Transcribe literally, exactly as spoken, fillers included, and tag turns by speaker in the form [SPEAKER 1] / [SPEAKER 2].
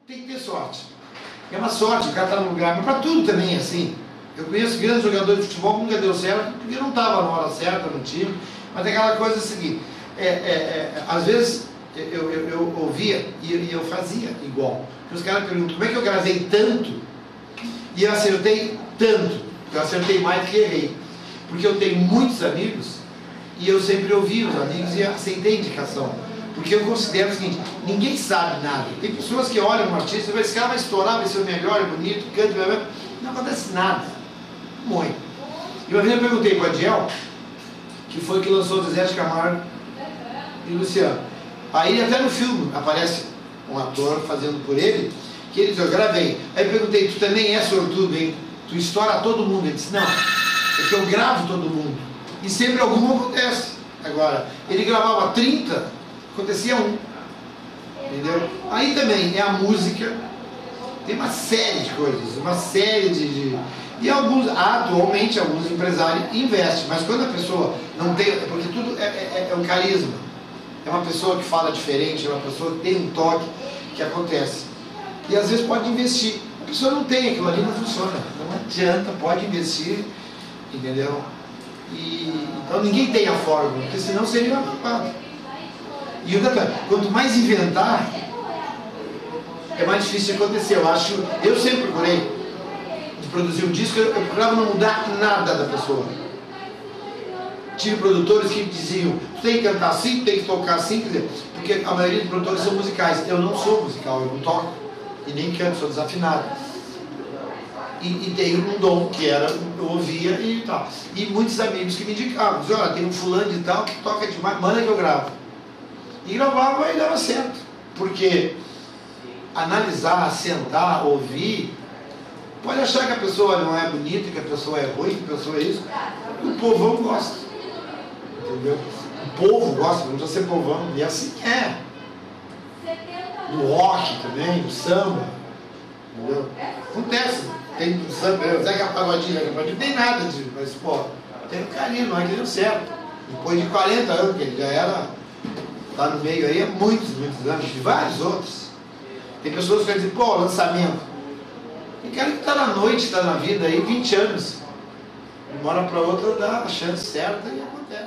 [SPEAKER 1] tem que ter sorte. É uma sorte, o cara está no lugar, mas para tudo também é assim. Eu conheço grandes jogadores de futebol que nunca deu certo, porque não estava na hora certa no time, mas aquela coisa é a seguinte, é, é, é, às vezes eu, eu, eu ouvia e, e eu fazia igual. Os caras perguntam, como é que eu gravei tanto e eu acertei tanto? Eu acertei mais do que errei. Porque eu tenho muitos amigos e eu sempre ouvi os amigos e aceitei indicação. Porque eu considero o seguinte, ninguém sabe nada. Tem pessoas que olham um artista e falam, esse cara vai estourar, vai ser o melhor, é bonito, canta, blá, blá. Não acontece nada. Muito. E uma vez eu perguntei para o Adiel, que foi que lançou o Zezé de Camargo e Luciano. Aí até no filme aparece um ator fazendo por ele, que ele disse, eu gravei. Aí eu perguntei, tu também é sortudo, hein? Tu estoura todo mundo. Ele disse, não, é que eu gravo todo mundo. E sempre algum acontece. Agora, ele gravava trinta, acontecia um. Entendeu? Aí também é a música, tem uma série de coisas, uma série de... de e alguns, atualmente, alguns empresários investem, mas quando a pessoa não tem, porque tudo é, é, é um carisma, é uma pessoa que fala diferente, é uma pessoa que tem um toque que acontece. E às vezes pode investir. A pessoa não tem, aquilo ali não funciona. Não adianta, pode investir, entendeu? E, então ninguém tem a fórmula, porque senão seria uma. E outra, quanto mais inventar, é mais difícil de acontecer. Eu acho, eu sempre procurei de produzir um disco, eu, eu procurava não mudar nada da pessoa. Tive produtores que diziam, tu tem que cantar assim, tu tem que tocar assim, quer dizer, porque a maioria dos produtores são musicais. Eu não sou musical, eu não toco. E nem canto, sou desafinado. E, e tenho um dom, que era, eu ouvia e tal. E muitos amigos que me indicavam, diziam, olha, tem um fulano de tal que toca demais, manda que eu gravo. E gravava e dava certo. Porque analisar, sentar, ouvir, pode achar que a pessoa não é bonita, que a pessoa é ruim, que a pessoa é isso. O povão gosta. Entendeu? O povo gosta, não precisa ser povão. E assim é. No rock também, no samba. Entendeu? Acontece. Tem no samba, Zeca Pagodinho, Zeca Pagodinho, não tem nada de. Mas, pô, tem um carinho, não é que deu certo. Depois de quarenta anos, que ele já era. Tá no meio aí há muitos, muitos anos, de vários outros. Tem pessoas que dizem, pô, lançamento. Tem cara que está na noite, está na vida aí, vinte anos. De uma hora para outra dá a chance certa e acontece.